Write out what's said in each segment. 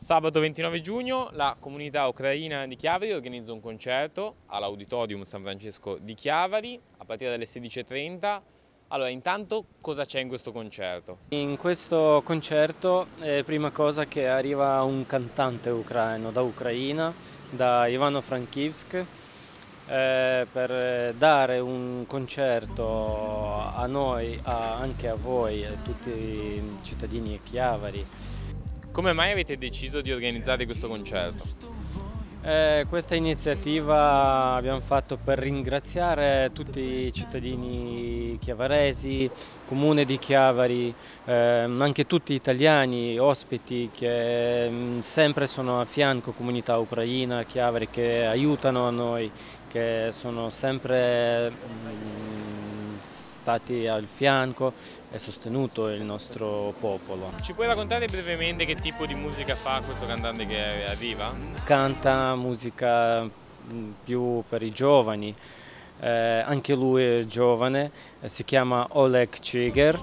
Sabato 29 giugno la comunità ucraina di Chiavari organizza un concerto all'Auditorium San Francesco di Chiavari a partire dalle 16:30. Allora, intanto cosa c'è in questo concerto? In questo concerto, prima cosa che arriva un cantante ucraino da Ucraina, da Ivano-Frankivsk, per dare un concerto a noi, anche a voi, a tutti i cittadini di Chiavari. Come mai avete deciso di organizzare questo concerto? Questa iniziativa abbiamo fatto per ringraziare tutti i cittadini chiavaresi, comune di Chiavari, anche tutti gli italiani, ospiti che sempre sono a fianco comunità ucraina, Chiavari, che aiutano a noi, che sono sempre stati al fianco e sostenuto il nostro popolo. Ci puoi raccontare brevemente che tipo di musica fa questo cantante che arriva? Canta musica più per i giovani, anche lui è giovane, si chiama Oleg Chiger,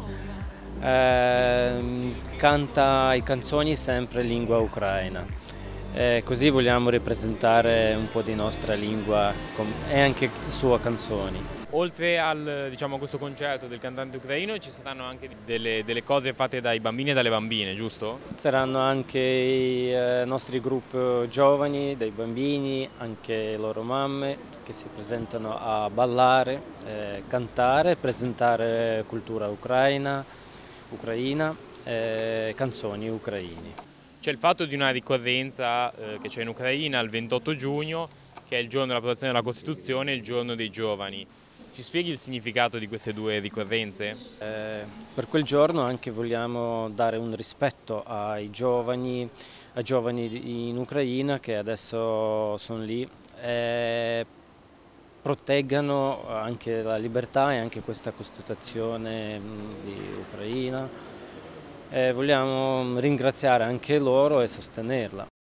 canta i canzoni sempre in lingua ucraina. Così vogliamo rappresentare un po' di nostra lingua e anche sue canzoni. Oltre a questo concerto del cantante ucraino ci saranno anche delle cose fatte dai bambini e dalle bambine, giusto? Saranno anche i nostri gruppi giovani, dei bambini, anche le loro mamme che si presentano a ballare, cantare, presentare cultura ucraina, canzoni ucraini. C'è il fatto di una ricorrenza che c'è in Ucraina il 28 giugno, che è il giorno dell'approvazione della Costituzione e il giorno dei giovani. Ci spieghi il significato di queste due ricorrenze? Per quel giorno anche vogliamo dare un rispetto ai giovani in Ucraina che adesso sono lì e proteggano anche la libertà e anche questa Costituzione di Ucraina. Vogliamo ringraziare anche loro e sostenerla.